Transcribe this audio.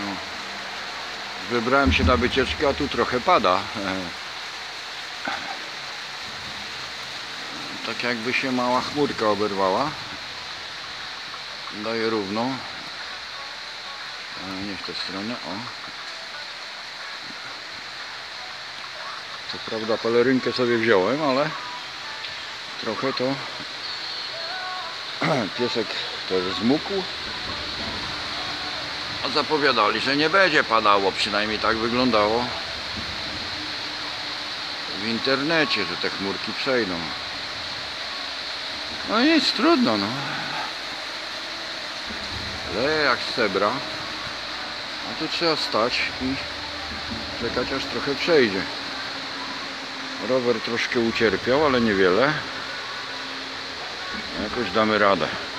No. Wybrałem się na wycieczkę, a tu trochę pada. Tak jakby się mała chmurka oberwała. Daje równo. Nie w tę stronę. O. Co prawda pelerynkę sobie wziąłem, ale trochę to piesek też zmógł. A zapowiadali, że nie będzie padało, przynajmniej tak wyglądało w internecie, że te chmurki przejdą. No nic, trudno, no. Ale jak z cebra, a tu trzeba stać i czekać, aż trochę przejdzie. Rower troszkę ucierpiał, ale niewiele. Jakoś damy radę.